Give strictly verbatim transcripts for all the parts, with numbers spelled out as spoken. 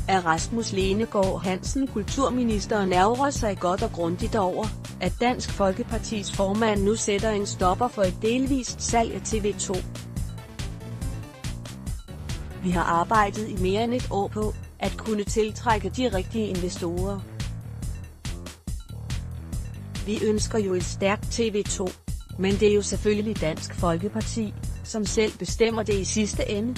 af Rasmus Lenegaard Hansen. Kulturministeren ærgrer sig godt og grundigt over, at Dansk Folkepartis formand nu sætter en stopper for et delvist salg af T V to. Vi har arbejdet i mere end et år på, at kunne tiltrække de rigtige investorer. Vi ønsker jo et stærkt T V to, men det er jo selvfølgelig Dansk Folkeparti, som selv bestemmer det i sidste ende.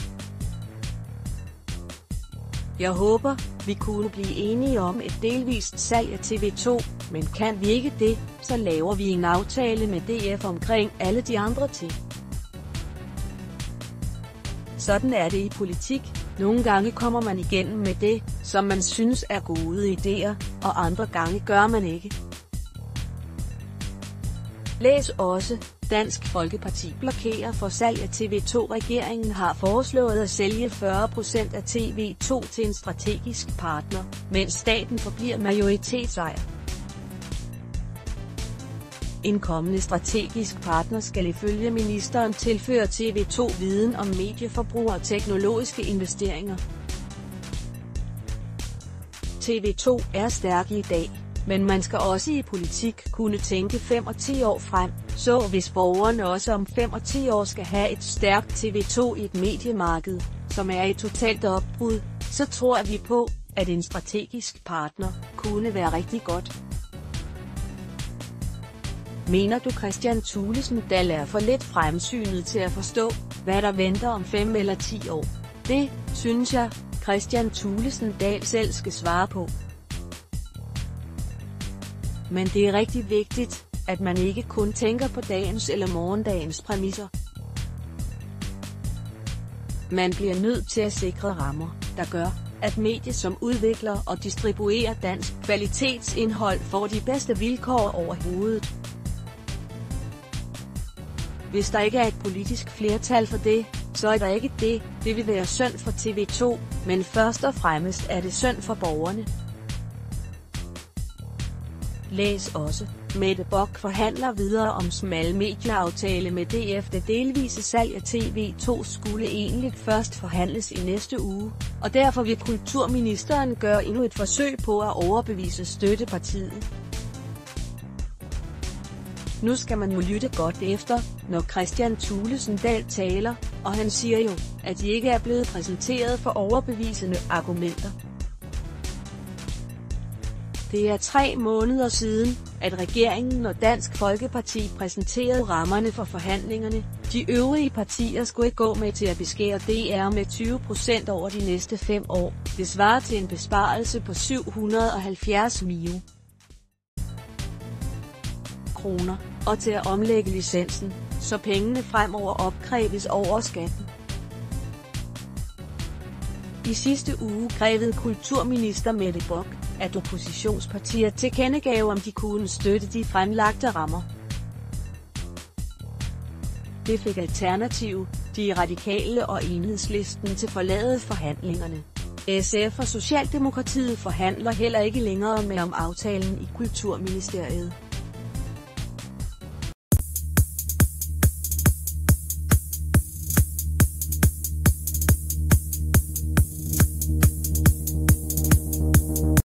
Jeg håber, vi kunne blive enige om et delvist salg af T V to, men kan vi ikke det, så laver vi en aftale med D F omkring alle de andre ting. Sådan er det i politik. Nogle gange kommer man igennem med det, som man synes er gode idéer, og andre gange gør man ikke. Læs også, Dansk Folkeparti blokerer for salg af T V to. Regeringen har foreslået at sælge fyrre procent af T V to til en strategisk partner, mens staten forbliver majoritetsejer. En kommende strategisk partner skal ifølge ministeren tilføre T V to viden om medieforbrug og teknologiske investeringer. T V to er stærk i dag, men man skal også i politik kunne tænke fem og ti år frem, så hvis borgerne også om fem og ti år skal have et stærkt T V to i et mediemarked, som er i totalt opbrud, så tror vi på, at en strategisk partner kunne være rigtig godt. Mener du Kristian Thulesen Dahl er for lidt fremsynet til at forstå, hvad der venter om fem eller ti år? Det, synes jeg, Kristian Thulesen Dahl selv skal svare på. Men det er rigtig vigtigt, at man ikke kun tænker på dagens eller morgendagens præmisser. Man bliver nødt til at sikre rammer, der gør, at medier som udvikler og distribuerer dansk kvalitetsindhold får de bedste vilkår overhovedet. Hvis der ikke er et politisk flertal for det, så er der ikke det. Det vil være synd for T V to, men først og fremmest er det synd for borgerne. Læs også, Mette Bock forhandler videre om smal medieaftale med D F. Det delvise salg af T V to skulle egentlig først forhandles i næste uge, og derfor vil kulturministeren gøre endnu et forsøg på at overbevise støttepartiet. Nu skal man jo lytte godt efter, når Kristian Thulesen Dahl taler, og han siger jo, at de ikke er blevet præsenteret for overbevisende argumenter. Det er tre måneder siden, at regeringen og Dansk Folkeparti præsenterede rammerne for forhandlingerne. De øvrige partier skulle ikke gå med til at beskære D R med tyve procent over de næste fem år. Det svarer til en besparelse på syv hundrede og halvfjerds millioner kroner, og til at omlægge licensen, så pengene fremover opkræves over skatten. I sidste uge krævede kulturminister Mette Bock, at oppositionspartier tilkendegav, om de kunne støtte de fremlagte rammer. Det fik Alternativ, De Radikale og Enhedslisten til forlade forhandlingerne. S F og Socialdemokratiet forhandler heller ikke længere med om aftalen i Kulturministeriet.